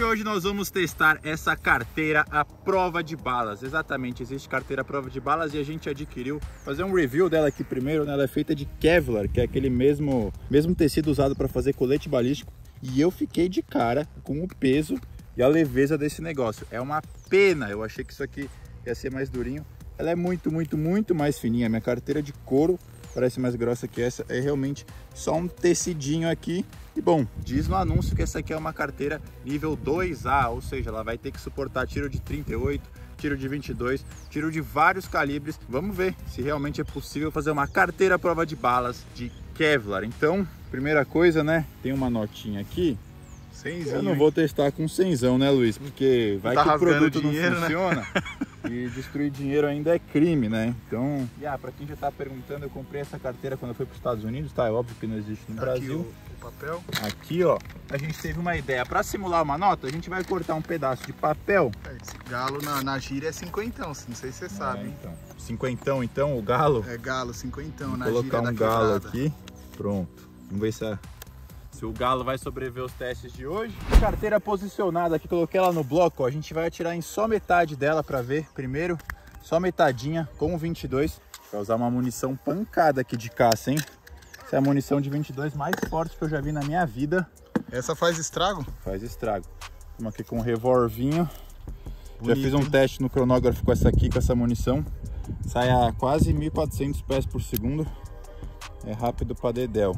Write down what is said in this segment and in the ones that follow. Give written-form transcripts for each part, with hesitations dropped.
hoje nós vamos testar essa carteira à prova de balas. Exatamente, existe carteira à prova de balas e a gente adquiriu. Fazer um review dela aqui primeiro, né? Ela é feita de Kevlar, que é aquele mesmo tecido usado para fazer colete balístico. E eu fiquei de cara com o peso e a leveza desse negócio. É uma pena, eu achei que isso aqui ia ser mais durinho. Ela é muito mais fininha. Minha carteira de couro parece mais grossa que essa. É realmente só um tecidinho aqui. E bom, diz no anúncio que essa aqui é uma carteira nível 2A, ou seja, ela vai ter que suportar tiro de 38, tiro de 22, tiro de vários calibres. Vamos ver se realmente é possível fazer uma carteira à prova de balas de Kevlar. Então, primeira coisa, né, tem uma notinha aqui. Cenzinho, eu não vou testar com cenzão, né, Luiz? Porque vai que o produto dinheiro, não funciona, né? E destruir dinheiro ainda é crime, né? Então, pra quem já tá perguntando, eu comprei essa carteira quando eu fui para os Estados Unidos, tá? É óbvio que não existe no Brasil. O papel. Aqui, ó, a gente teve uma ideia. Para simular uma nota, a gente vai cortar um pedaço de papel. Esse galo na gíria é cinquentão, não sei se você sabe. Então. Cinquentão, então, o galo? É galo, cinquentão. Vou na colocar gíria um galo aqui. Pronto. Vamos ver se o galo vai sobreviver aos testes de hoje. Carteira posicionada aqui, coloquei ela no bloco, ó. A gente vai atirar em só metade dela para ver primeiro. Só metadinha com 22. Vai usar uma munição pancada aqui de caça, hein? Essa é a munição de 22 mais forte que eu já vi na minha vida. Essa faz estrago? Faz estrago. Vamos aqui com um revolvinho. Bonito, já fiz um teste no cronógrafo com essa aqui, com essa munição. Sai a quase 1.400 pés por segundo. É rápido pra dedéu.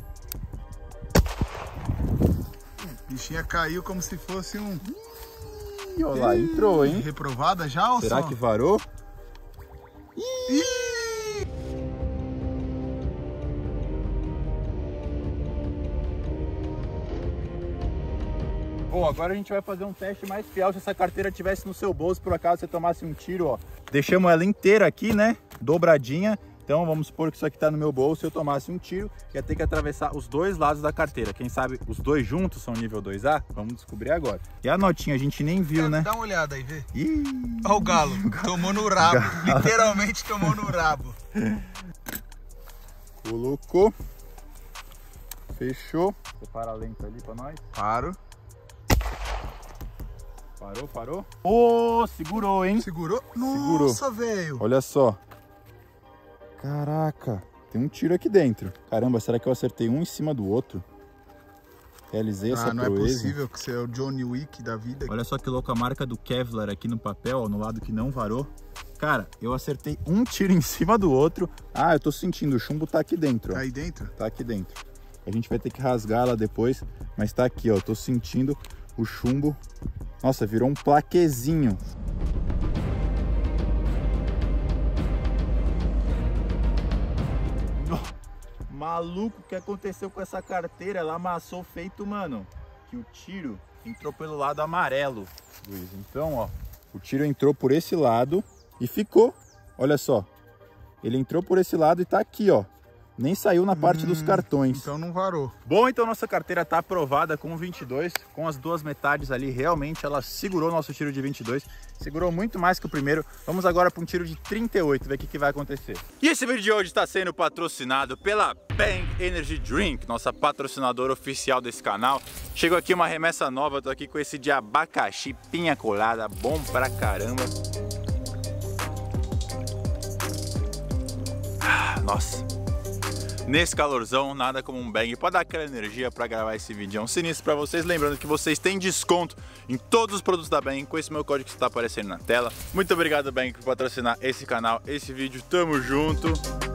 Bichinha caiu como se fosse um... Olha lá, entrou, hein? Reprovada já ou será só? Que varou? Bom, agora a gente vai fazer um teste mais fiel. Se essa carteira tivesse no seu bolso, por acaso você tomasse um tiro, ó. Deixamos ela inteira aqui, né? Dobradinha. Então vamos supor que isso aqui tá no meu bolso, eu tomasse um tiro, ia ter que atravessar os dois lados da carteira. Quem sabe os dois juntos são nível 2A? Vamos descobrir agora. E a notinha a gente nem viu, né? Dá uma olhada aí, vê. Ih, olha o galo, tomou no rabo, literalmente tomou no rabo. Colocou. Fechou. Separa a lenta ali pra nós. Paro. Parou. Ô, segurou, hein? Segurou? Segurou. Nossa, velho. Olha só. Caraca, tem um tiro aqui dentro. Caramba, será que eu acertei um em cima do outro? Realizei essa proeza. Não é possível que você é o Johnny Wick da vida. Olha só que louca a marca do Kevlar aqui no papel, ó, no lado que não varou. Cara, eu acertei um tiro em cima do outro. Eu tô sentindo, o chumbo tá aqui dentro. Ó. Tá aí dentro? Tá aqui dentro. A gente vai ter que rasgar lá depois, mas tá aqui, ó. Tô sentindo o chumbo. Nossa, virou um plaquezinho. Maluco, o que aconteceu com essa carteira? Ela amassou feito, mano, que o tiro entrou pelo lado amarelo, Luiz. Então, ó, o tiro entrou por esse lado e ficou, olha só. Ele entrou por esse lado e tá aqui, ó. Nem saiu na parte dos cartões. Então não varou. Bom, então nossa carteira tá aprovada com 22, com as duas metades ali. Realmente ela segurou nosso tiro de 22, segurou muito mais que o primeiro. Vamos agora para um tiro de 38, ver o que vai acontecer. E esse vídeo de hoje está sendo patrocinado pela Bang Energy Drink, nossa patrocinadora oficial desse canal. Chegou aqui uma remessa nova, tô aqui com esse de abacaxi, pinha colada, bom pra caramba. Nossa. Nesse calorzão, nada como um bang para dar aquela energia para gravar esse vídeo sinistro para vocês. Lembrando que vocês têm desconto em todos os produtos da Bang com esse meu código que está aparecendo na tela. Muito obrigado, Bang, por patrocinar esse canal, esse vídeo. Tamo junto!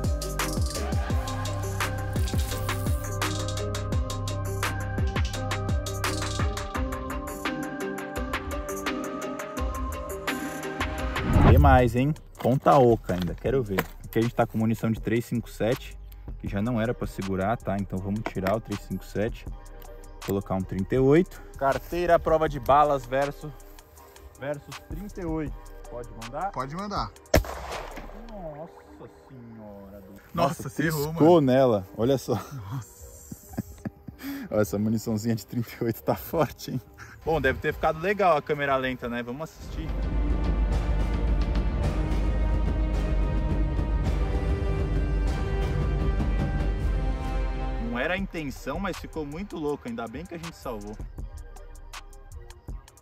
Tem mais, hein? Conta oca ainda, quero ver. Aqui a gente tá com munição de 357. Que já não era para segurar, tá? Então vamos tirar o 357, colocar um 38. Carteira à prova de balas versus 38. Pode mandar? Pode mandar. Nossa senhora. Nossa, você errou, mano. Nela, olha só. Nossa. Olha, essa muniçãozinha de 38 tá forte, hein? Bom, deve ter ficado legal a câmera lenta, né? Vamos assistir. Não era a intenção, mas ficou muito louco. Ainda bem que a gente salvou.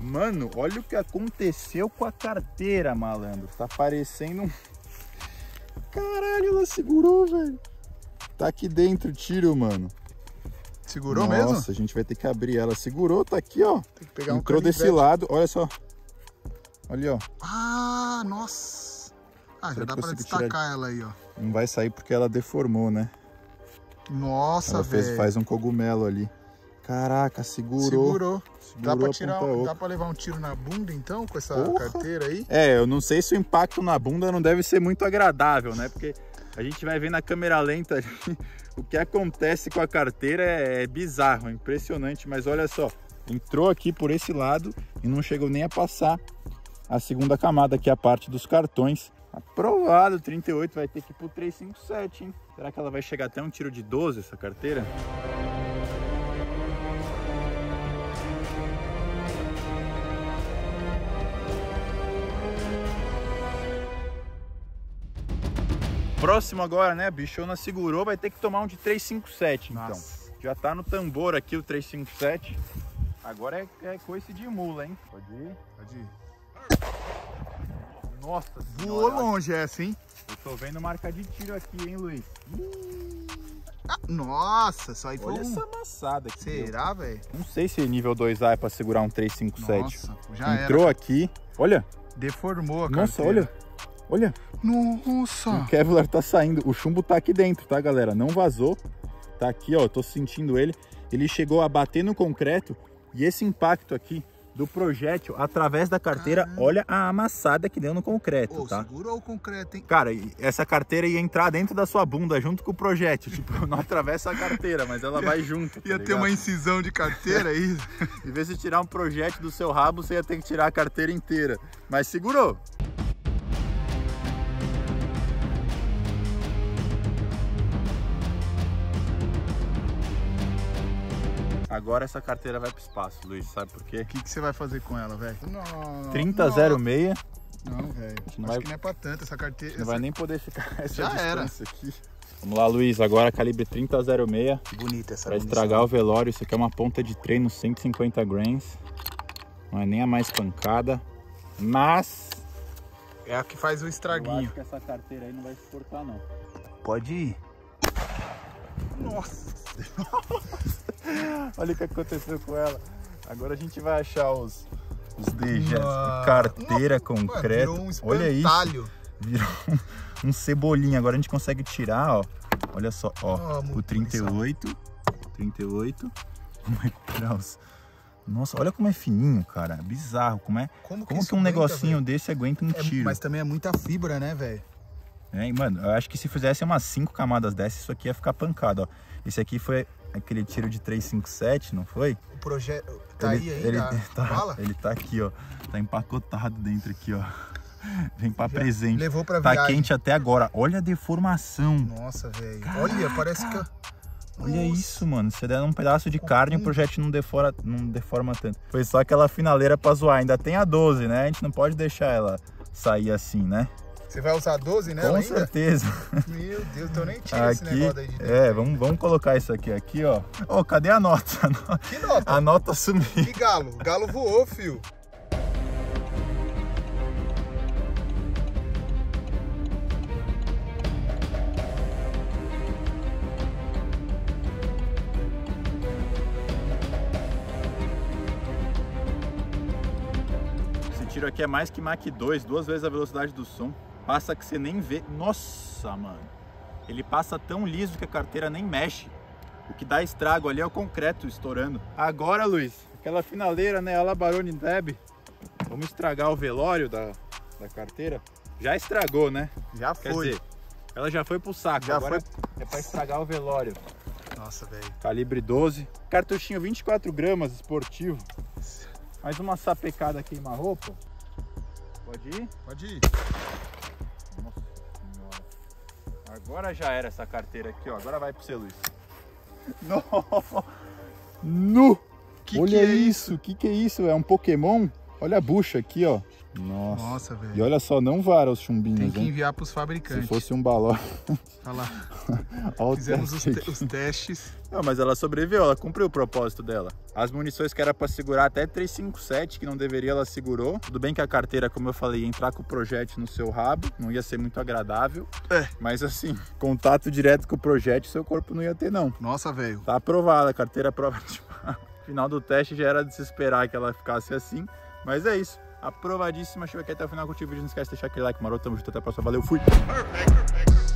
Mano, olha o que aconteceu com a carteira, malandro. Tá parecendo um... Caralho, ela segurou, velho. Tá aqui dentro o tiro, mano. Segurou mesmo? Nossa, a gente vai ter que abrir ela. Segurou, tá aqui, ó. Tem que pegar Entrou desse lado, olha só. Olha, ó. Ah, nossa. Ah, já dá pra destacar ela aí, ó. Não vai sair porque ela deformou, né? Nossa, velho. Faz um cogumelo ali. Caraca, segurou. Dá pra tirar, dá pra levar um tiro na bunda então com essa carteira aí? É, eu não sei se o impacto na bunda não deve ser muito agradável, né? Porque a gente vai ver na câmera lenta ali, o que acontece com a carteira é bizarro, é impressionante. Mas olha só, entrou aqui por esse lado e não chegou nem a passar a segunda camada, que é a parte dos cartões. Aprovado, 38, vai ter que ir pro 357, hein? Será que ela vai chegar até um tiro de 12, essa carteira? Próximo agora, né? A bichona segurou, vai ter que tomar um de 357, então. Nossa. Já tá no tambor aqui o 357. Agora é coice de mula, hein? Pode ir? Pode ir. Nossa Voou senhora. longe essa, hein? Eu tô vendo marca de tiro aqui, hein, Luiz? Ah, nossa, só aí foi Olha essa amassada aqui. Será, velho? Não sei se nível 2A é pra segurar um 357. Nossa, já entrou era. Aqui. Olha. Deformou a Nossa, carteira. olha. Nossa. O Kevlar tá saindo. O chumbo tá aqui dentro, tá, galera? Não vazou. Tá aqui, ó. Eu tô sentindo ele. Ele chegou a bater no concreto. E esse impacto aqui do projétil através da carteira, caramba. Olha a amassada que deu no concreto, tá? Segurou o concreto, hein? Cara, essa carteira ia entrar dentro da sua bunda junto com o projétil. Tipo, não atravessa a carteira, mas ela vai junto. Ia ter uma incisão de carteira aí. Em vez de tirar um projétil do seu rabo, você ia ter que tirar a carteira inteira. Mas segurou. Agora essa carteira vai pro espaço, Luiz, sabe por quê? O que você vai fazer com ela, velho? 3006. Não, velho. Acho que não é pra tanto essa carteira. Não vai nem poder ficar essa já distância aqui. Vamos lá, Luiz. Agora calibre 3006. Bonita essa Pra estragar o velório. Isso aqui é uma ponta de treino 150 grains. Não é nem a mais pancada. Mas... é a que faz o estraguinho. Eu acho que essa carteira aí não vai suportar, não. Pode ir. Nossa. Olha o que aconteceu com ela. Agora a gente vai achar os dejetos. Carteira, concreto. Virou um olha isso. Virou um cebolinha. Agora a gente consegue tirar, ó. Olha só, ó. O 38. 38. Vamos recuperar os... Nossa, olha como é fininho, cara. Bizarro. Como que um negocinho desse aguenta um tiro? Mas também é muita fibra, né, velho? É, mano, eu acho que se fizesse umas 5 camadas dessas, isso aqui ia ficar pancado, ó. Esse aqui foi aquele tiro de 357, não foi? O projeto tá aí ainda? Ele tá aqui, ó. Tá empacotado dentro aqui, ó. Vem pra presente. Levou pra viagem. Tá quente até agora. Olha a deformação. Nossa, velho. Olha, parece que... Olha isso, mano. Se der um pedaço de carne, o projétil não deforma tanto. Foi só aquela finaleira pra zoar. Ainda tem a 12, né? A gente não pode deixar ela sair assim, né? Você vai usar 12 nela Com ainda? certeza. Meu Deus, então nem tira esse negócio aí de dentro. É, vamos colocar isso aqui, ó. Ô, cadê a nota? Que nota? A nota sumiu. Que galo? O galo voou, fio. Esse tiro aqui é mais que Mach 2, 2 vezes a velocidade do som. Passa que você nem vê. Nossa, mano. Ele passa tão liso que a carteira nem mexe. O que dá estrago ali é o concreto estourando. Agora, Luiz, aquela finaleira, né? A la Barone Deb. Vamos estragar o velório da carteira. Já estragou, né? Já Quer foi. dizer, ela já foi pro saco. Já agora foi. É pra estragar o velório. Nossa, velho. Calibre 12. Cartuchinho 24 gramas, esportivo. Mais uma sapecada queima-roupa. Pode ir? Pode ir. Nossa senhora. Agora já era essa carteira aqui, ó. Agora vai pro você, Luiz. No! Olha isso! O que é isso? É um Pokémon? Olha a bucha aqui, ó. Nossa, velho. E olha só, não vara os chumbinhos, Tem que hein? enviar pros fabricantes. Se fosse um balão... Olha lá. Olha Fizemos os testes. Não, mas ela sobreviveu, ela cumpriu o propósito dela. As munições que era para segurar até 357, que não deveria, ela segurou. Tudo bem que a carteira, como eu falei, ia entrar com o projétil no seu rabo, não ia ser muito agradável. Mas assim, contato direto com o projétil, seu corpo não ia ter não. Nossa, velho. Tá aprovada, a carteira prova de bala. Final do teste já era de se esperar que ela ficasse assim, mas é isso. Aprovadíssima, chegou aqui até o final, curtiu o vídeo, não esquece de deixar aquele like maroto, tamo junto, até a próxima, valeu, fui! Perfect.